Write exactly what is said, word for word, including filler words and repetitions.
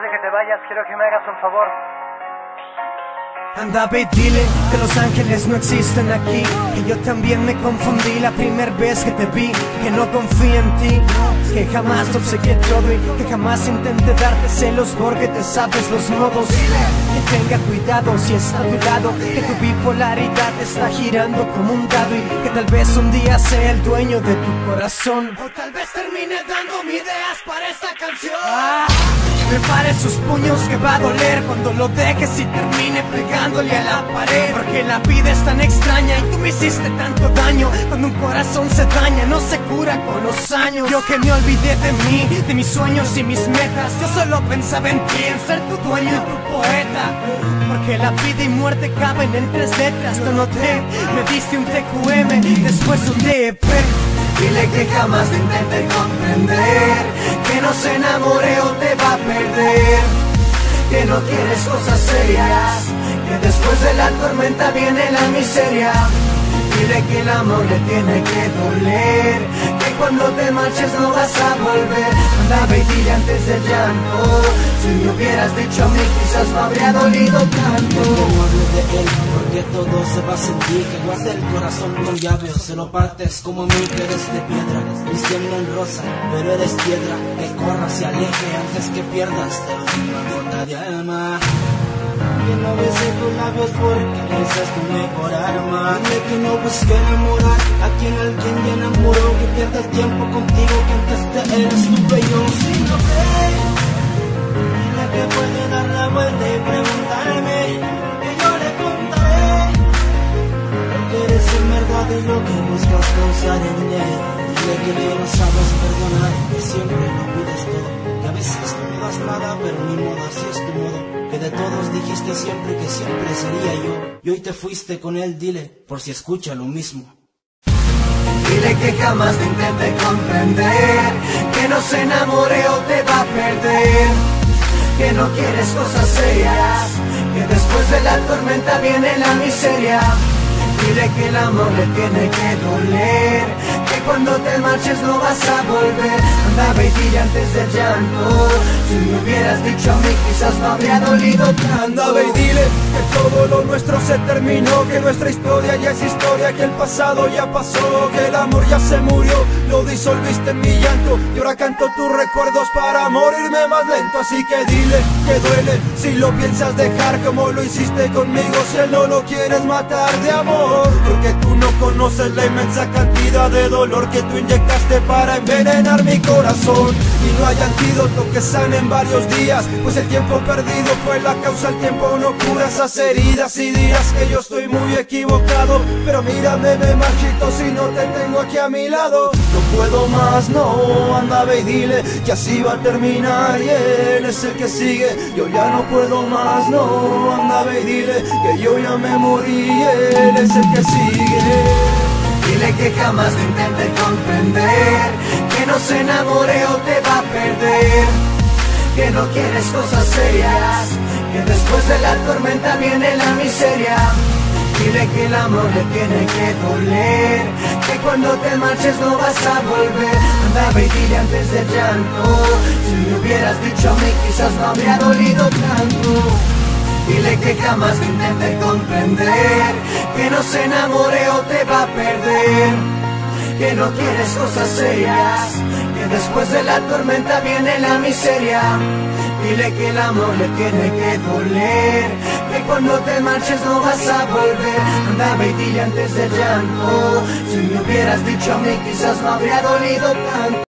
de que te vayas, quiero que me hagas un favor. Anda, ve y dile que los ángeles no existen aquí, que yo también me confundí la primera vez que te vi, que no confío en ti, que jamás te obsequié todo y que jamás intenté darte celos porque te sabes los modos. Que tenga cuidado si está a tu lado, que tu bipolaridad está girando como un dado y que tal vez un día sea el dueño de tu corazón, o tal vez termine dándome ideas para esta canción. Ah, prepare sus puños que va a doler cuando lo dejes y termine pegándole a la pared, porque la vida es tan extraña y tú me hiciste tanto daño. Cuando un corazón se daña no se cura con los años. Yo que me olvidé de mí, de mis sueños y mis metas, yo solo pensaba en ti, en ser tu dueño y tu poeta, porque la vida y muerte caben en tres letras. Lo noté, me diste un T Q M, después un D E P. Dile que jamás te intente comprender, que no se enamore o te va a perder, que no quieres cosas serias, que después de la tormenta viene la miseria. Dile que el amor le tiene que doler, que cuando te marches no vas a volver. Anda, ve y dile antes del llanto, si me hubieras dicho a mí quizás no habría dolido tanto. No hables de él porque todo se va a sentir, que guarde el corazón con llave o se lo partes como a mí, que eres de piedra, vistiendo en rosa, pero eres piedra. Que corra, se aleje antes que pierdas de una gota de alma. Que no bese tus labios porque esa es tu mejor arma. Dile que no busque enamorar a quien alguien ya enamoró, que pierda el tiempo contigo, que antes de él estuve yo. Si no cree, dile que puede dar la vuelta y preguntarme, que yo le contaré lo que eres en verdad y lo que buscas causar en él. Dile que tú no sabes perdonar, que siempre lo pides todo, que a veces no me das nada, pero ni modo, así es tu modo. Que de todos dijiste siempre que siempre sería yo, y hoy te fuiste con él. Dile, por si escucha lo mismo. Dile que jamás te intente comprender, que no se enamore o te va a perder, que no quieres cosas serias, que después de la tormenta viene la miseria. Dile que el amor le tiene que doler, que cuando te marches no vas a volver. Anda, ve y dile antes del llanto, si me hubieras dicho a mí quizás no habría dolido tanto. Anda, ve y dile que todo lo nuestro se terminó, que nuestra historia ya es historia, que el pasado ya pasó, que el amor ya se murió, lo disolviste en mi llanto y ahora canto tus recuerdos para morirme más lento. Así que dile que duele si lo piensas dejar como lo hiciste conmigo, si él no lo quieres matar de amor, porque tú no conoces la inmensa cantidad de dolor que tú inyectaste para envenenar mi corazón. Y no hay antídoto que sane en varios días, pues el tiempo perdido fue la causa. El tiempo no cura esas heridas y dirás que yo estoy muy equivocado, pero mírame, me marchito si no te tengo aquí a mi lado. No puedo más, no, anda, ve y dile que así va a terminar y él es el que sigue. Yo ya no puedo más, no, anda, ve y dile que yo ya me morí y él es el que sigue. Dile que jamás te intente comprender, que no se enamore o te va a perder, que no quieres cosas serias, que después de la tormenta viene la miseria. Dile que el amor le tiene que doler, que cuando te marches no vas a volver. Anda, ve y dile antes del llanto, si me hubieras dicho a mí quizás no habría dolido tanto. Dile que jamás te intente comprender, que no se enamore o te va a perder, que no quieres cosas serias, que después de la tormenta viene la miseria. Dile que el amor le tiene que doler, que cuando te marches no vas a volver. Anda, ve y dile antes del llanto, si me hubieras dicho a mí quizás no habría dolido tanto.